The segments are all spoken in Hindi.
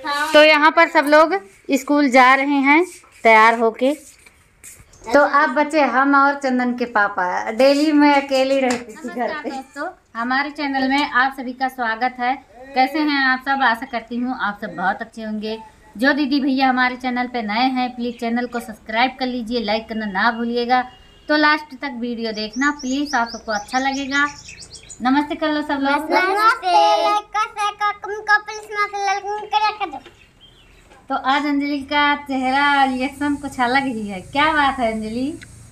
तो यहाँ पर सब लोग स्कूल जा रहे हैं तैयार होके। तो आप बच्चे, हम और चंदन के पापा, डेली मैं अकेली रहती थी घर पे। दोस्तों, हमारे चैनल में आप सभी का स्वागत है। कैसे हैं आप सब? आशा करती हूँ आप सब बहुत अच्छे होंगे। जो दीदी भैया हमारे चैनल पे नए हैं, प्लीज़ चैनल को सब्सक्राइब कर लीजिए, लाइक करना ना भूलिएगा। तो लास्ट तक वीडियो देखना प्लीज़, आप सबको अच्छा लगेगा। नमस्ते कर लो सब लोग। तो आज अंजलि का चेहरा रिएक्शन कुछ अलग ही है। क्या बात है अंजलि?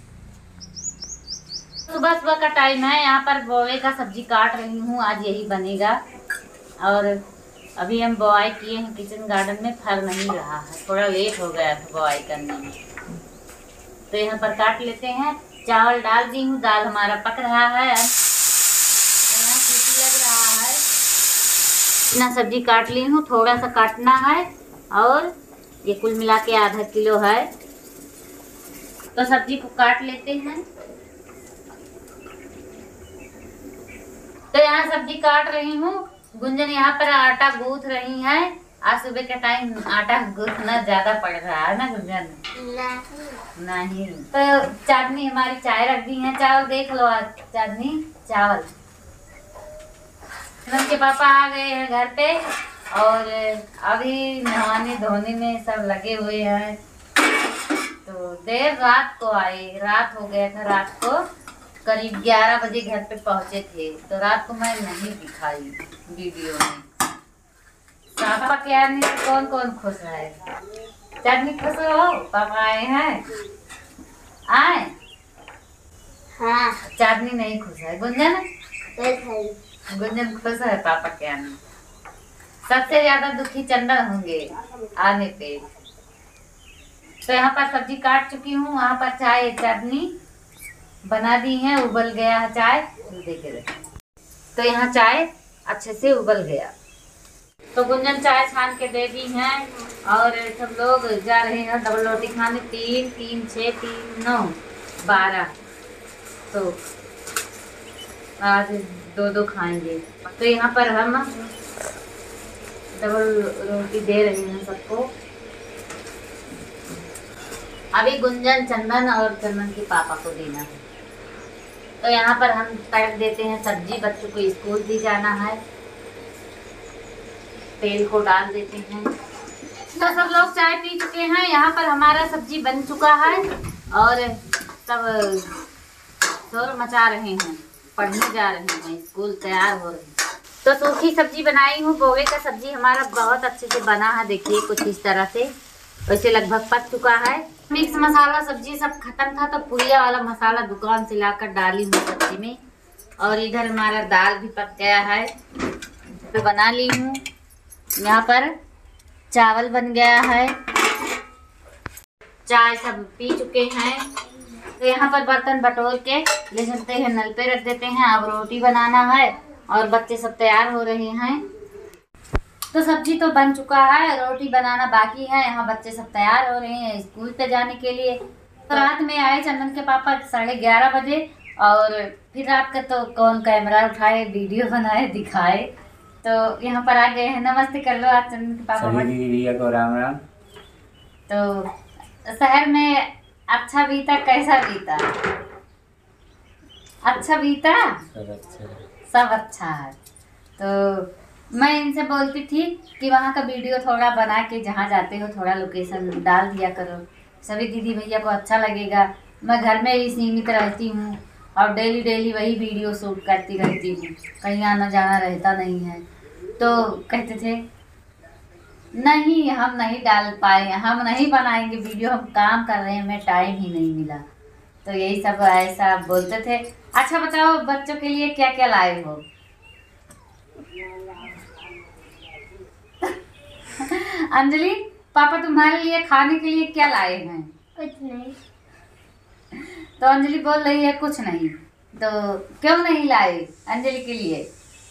सुबह सुबह का टाइम है, यहाँ पर बोए का सब्जी काट रही हूँ, आज यही बनेगा। और अभी हम बोआई किए हैं किचन गार्डन में, फल नहीं रहा है, थोड़ा लेट हो गया था बोआई करने में। तो यहाँ पर काट लेते हैं। चावल डाल दी हूँ, दाल हमारा पक रहा है, यहाँ सीटी लग रहा है। इतना सब्जी काट ली हूँ, थोड़ा सा काटना है और ये कुल मिला के आधा किलो है। तो सब्जी को काट लेते हैं। तो यहाँ सब्जी काट रही हूँ, गुंजन यहाँ पर आटा गूंथ रही है। आज सुबह के टाइम आटा गूंथना ज्यादा पड़ रहा है ना गुंजन? नहीं। तो चांदनी हमारी चाय रख दी है, चावल देख लो आज चांदनी चावल। चंदन के पापा आ गए हैं घर पे और अभी नहाने धोने में सब लगे हुए हैं। तो देर रात को आए, रात हो गया था, रात को करीब 11 बजे घर पे पहुंचे थे। तो रात को मैं नहीं दिखाई वीडियो में। पापा के आने से कौन कौन खुश है? चांदनी खुश हो? पापा आए हैं? आए? हाँ। चांदनी नहीं खुश है। गुंजन? गुंजन खुश है पापा के आने। सबसे ज्यादा दुखी चंदन होंगे आने पे। तो यहाँ पर सब्जी काट चुकी हूँ, वहाँ पर चाय चाटनी बना दी है, उबल गया है चाय। तो यहाँ चाय अच्छे से उबल गया। तो गुंजन चाय छान के दे दी है और सब लोग जा रहे हैं डबल रोटी खाने। 3, 3, 6, 3, 9, 12। तो आज 2-2 खाएंगे। तो यहाँ पर हम डबल रोटी दे रही हैं सबको। अभी गुंजन, चंदन और चंदन के पापा को देना है। तो यहाँ पर हम काट देते हैं सब्जी, बच्चों को स्कूल भी जाना है। तेल को डाल देते हैं। तो सब लोग चाय पी चुके हैं, यहाँ पर हमारा सब्जी बन चुका है और सब शोर मचा रहे हैं, पढ़ने जा रहे हैं, स्कूल तैयार हो रहे हैं। तो सूखी सब्जी बनाई हूँ। बोवे का सब्जी हमारा बहुत अच्छे से बना है, देखिए कुछ इस तरह से। वैसे लगभग पक चुका है। मिक्स मसाला सब्जी सब खत्म था, तो पुलिया वाला मसाला दुकान से लाकर डाली हूँ सब्जी में। और इधर हमारा दाल भी पक गया है, तो बना ली हूँ। यहाँ पर चावल बन गया है, चाय सब पी चुके हैं। तो यहाँ पर बर्तन बटोर के ले चलते हैं, नल पे रख देते हैं। अब रोटी बनाना है और बच्चे सब तैयार हो रहे हैं। तो सब्जी तो बन चुका है, रोटी बनाना बाकी है। यहाँ बच्चे सब तैयार हो रहे हैं स्कूल पे जाने के लिए। तो रात में आए चंदन के पापा 11:30 बजे और फिर रात का तो कौन कैमरा उठाए, वीडियो बनाए, दिखाए। तो यहाँ पर आ गए हैं। नमस्ते कर लो आज चंदन के पापा। सभी दीदी भैया को राम राम। तो शहर में अच्छा बीता, कैसा बीता? अच्छा बीता, सब अच्छा है। तो मैं इनसे बोलती थी कि वहाँ का वीडियो थोड़ा बना के जहाँ जाते हो थोड़ा लोकेशन डाल दिया करो, सभी दीदी भैया को अच्छा लगेगा। मैं घर में ही सीमित रहती हूँ और डेली वही वीडियो शूट करती रहती हूँ, कहीं आना जाना रहता नहीं है। तो कहते थे नहीं हम नहीं डाल पाए, हम नहीं बनाएंगे वीडियो, हम काम कर रहे हैं, हमें टाइम ही नहीं मिला। तो यही सब ऐसा बोलते थे। अच्छा बताओ, बच्चों के लिए क्या क्या लाए हो? अंजलि, पापा तुम्हारे लिए खाने के लिए क्या लाए हैं? कुछ नहीं। तो अंजलि बोल रही है कुछ नहीं। तो क्यों नहीं लाए अंजलि के लिए?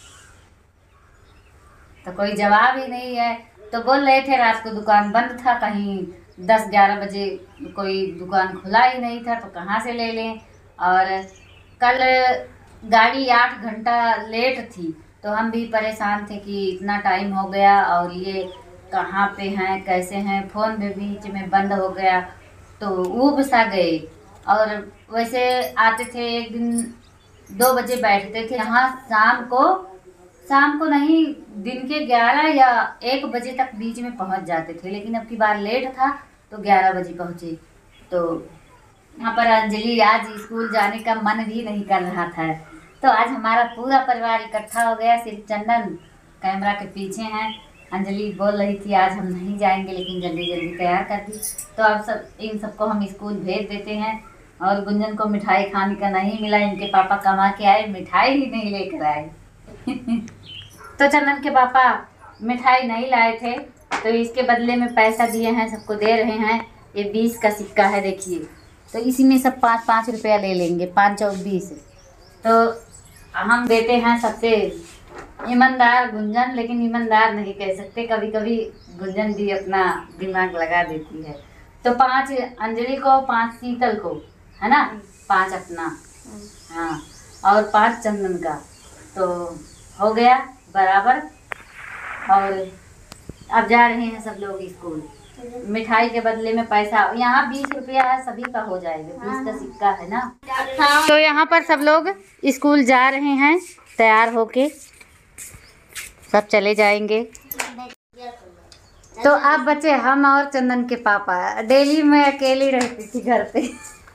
तो कोई जवाब ही नहीं है। तो बोल रहे थे रात को दुकान बंद था, कहीं 10-11 बजे कोई दुकान खुला ही नहीं था, तो कहाँ से ले लें। और कल गाड़ी 8 घंटा लेट थी, तो हम भी परेशान थे कि इतना टाइम हो गया और ये कहाँ पे हैं कैसे हैं, फ़ोन भी बीच में बंद हो गया तो ऊब सा गए। और वैसे आते थे एक दिन 2 बजे बैठते थे यहाँ, शाम को नहीं, दिन के 11 या 1 बजे तक बीच में पहुँच जाते थे। लेकिन अब की बार लेट था तो 11 बजे पहुँचे। तो यहाँ पर अंजलि आज स्कूल जाने का मन भी नहीं कर रहा था, तो आज हमारा पूरा परिवार इकट्ठा हो गया। सिर्फ चंदन कैमरा के पीछे हैं। अंजलि बोल रही थी आज हम नहीं जाएंगे, लेकिन जल्दी जल्दी तैयार कर दी। तो अब इन सबको हम स्कूल भेज देते हैं। और गुंजन को मिठाई खाने का नहीं मिला, इनके पापा कमा के आए, मिठाई ही नहीं लेकर आए। तो चंदन के पापा मिठाई नहीं लाए थे, तो इसके बदले में पैसा दिए हैं, सबको दे रहे हैं। ये 20 का सिक्का है, देखिए। तो इसी में सब 5-5 रुपया ले लेंगे, 5 चौक 20। तो हम देते हैं सबसे ईमानदार गुंजन, लेकिन ईमानदार नहीं कह सकते, कभी कभी गुंजन भी अपना दिमाग लगा देती है। तो 5 अंजलि को, 5 शीतल को, है ना, 5 अपना, हाँ, और 5 चंदन का। तो हो गया बराबर। और अब जा रहे हैं सब लोग स्कूल। मिठाई के बदले में पैसा, यहाँ 20 रुपया है, सभी का हो जाएगा, 20 का सिक्का है ना। तो यहाँ पर सब लोग स्कूल जा रहे हैं, तैयार होके सब चले जाएंगे। तो अब बच्चे हम और चंदन के पापा। डेली मैं अकेली रहती थी घर पे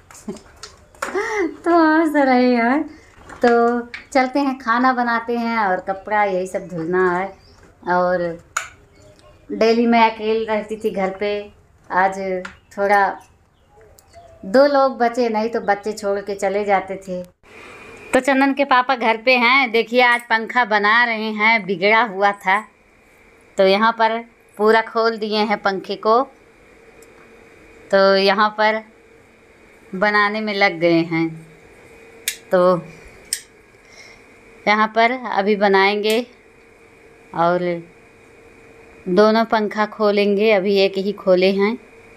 तो हंस रहे हैं। तो चलते हैं, खाना बनाते हैं और कपड़ा यही सब धुलना है। और डेली मैं अकेली रहती थी घर पे, आज थोड़ा 2 लोग बचे, नहीं तो बच्चे छोड़ के चले जाते थे। तो चंदन के पापा घर पे हैं। देखिए आज पंखा बना रहे हैं, बिगड़ा हुआ था तो यहाँ पर पूरा खोल दिए हैं पंखे को। तो यहाँ पर बनाने में लग गए हैं। तो यहाँ पर अभी बनाएंगे और दोनों पंखा खोलेंगे, अभी एक ही खोले हैं।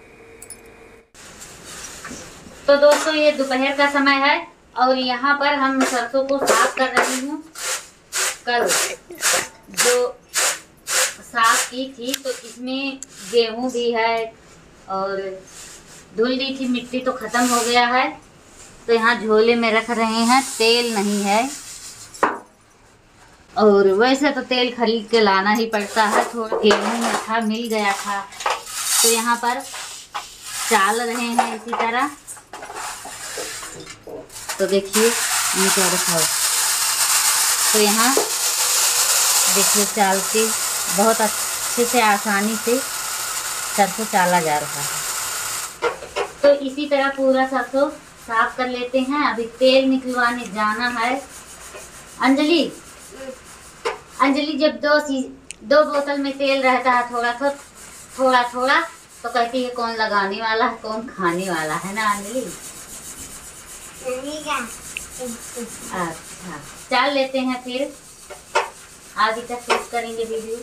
तो दोस्तों ये दोपहर का समय है और यहाँ पर हम सरसों को साफ कर रही हूँ। कल जो साफ की थी तो इसमें गेहूँ भी है और धुल दी थी, मिट्टी तो ख़त्म हो गया है। तो यहाँ झोले में रख रहे हैं, तेल नहीं है। और वैसे तो तेल खरीद के लाना ही पड़ता है, थोड़ा गेहूँ में था, मिल गया था। तो यहाँ पर चाल रहे हैं इसी तरह। तो देखिए नीचे रखा हो, तो यहाँ देखिए चाल के बहुत अच्छे से, आसानी से सरसों चाला जा रहा है। तो इसी तरह पूरा सरसों साफ कर लेते हैं। अभी तेल निकलवाने जाना है। अंजलि जब 2 बोतल में तेल रहता है थोड़ा थोड़ा तो कहती है कौन लगाने वाला है कौन खाने वाला है ना अंजलि। अच्छा चल लेते हैं, फिर आगे तक शूट करेंगे वीडियो।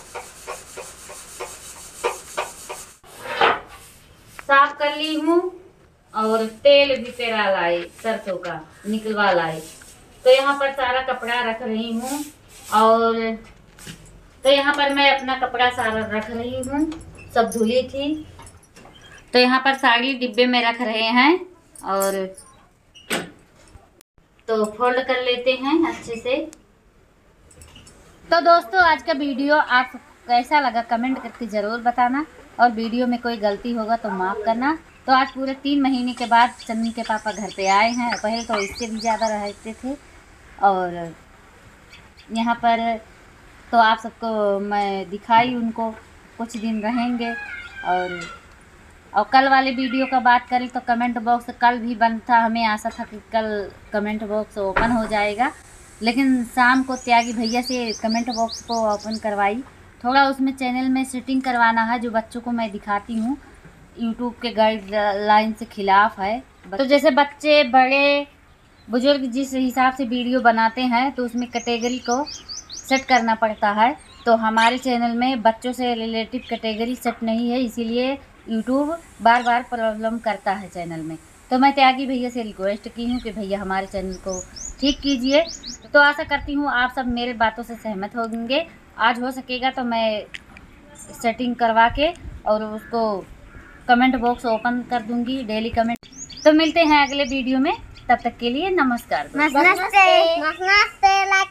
साफ कर ली हूँ और तेल भी पेरा लाए, सरसों का निकलवा लाए। तो यहाँ पर सारा कपड़ा रख रही हूँ और तो यहाँ पर मैं अपना कपड़ा सारा रख रही हूँ, सब धुली थी। तो यहाँ पर साड़ी डिब्बे में रख रहे हैं और तो फोल्ड कर लेते हैं अच्छे से। तो दोस्तों आज का वीडियो आप कैसा लगा कमेंट करके ज़रूर बताना और वीडियो में कोई गलती होगा तो माफ़ करना। तो आज पूरे 3 महीने के बाद चन्नी के पापा घर पे आए हैं। पहले तो इससे भी ज़्यादा रहते थे और यहाँ पर तो आप सबको मैं दिखाई, उनको कुछ दिन रहेंगे। और कल वाले वीडियो का बात करें तो कमेंट बॉक्स कल भी बंद था, हमें आशा था कि कल कमेंट बॉक्स ओपन हो जाएगा, लेकिन शाम को त्यागी भैया से कमेंट बॉक्स को ओपन करवाई। थोड़ा उसमें चैनल में सेटिंग करवाना है, जो बच्चों को मैं दिखाती हूँ यूट्यूब के गाइडलाइन से खिलाफ है। तो जैसे बच्चे बड़े बुजुर्ग जिस हिसाब से वीडियो बनाते हैं तो उसमें कैटेगरी को सेट करना पड़ता है। तो हमारे चैनल में बच्चों से रिलेटिव कैटेगरी सेट नहीं है, इसीलिए यूट्यूब बार बार प्रॉब्लम करता है चैनल में। तो मैं त्यागी भैया से रिक्वेस्ट की हूँ कि भैया हमारे चैनल को ठीक कीजिए। तो आशा करती हूँ आप सब मेरे बातों से सहमत होंगे। आज हो सकेगा तो मैं सेटिंग करवा के और उसको कमेंट बॉक्स ओपन कर दूंगी, डेली कमेंट। तो मिलते हैं अगले वीडियो में, तब तक के लिए नमस्कार। नमस्ते।